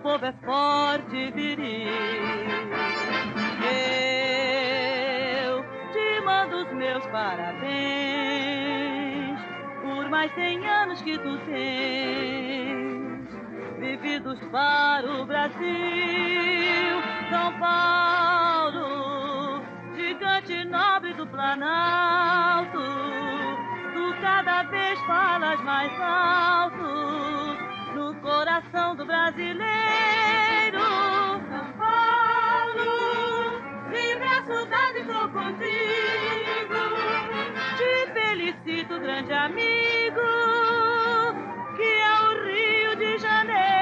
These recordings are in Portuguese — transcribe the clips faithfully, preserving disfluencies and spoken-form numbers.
povo é forte e viril. Eu te mando os meus parabéns por mais cem anos que tu tens vividos para o Brasil. São Paulo, gigante nobre do Planalto, tu cada vez falas mais alto no coração do brasileiro. São Paulo, livre a saudade, estou contigo. Te felicito, grande amigo, que é o Rio de Janeiro.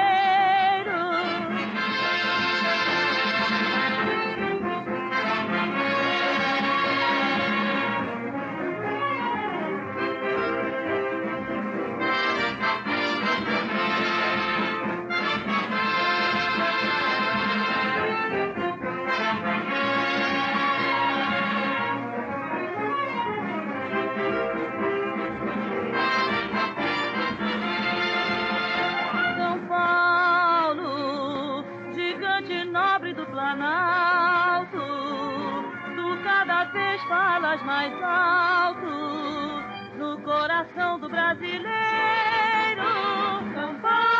Planalto, tu cada vez falas mais alto no coração do brasileiro. São Paulo.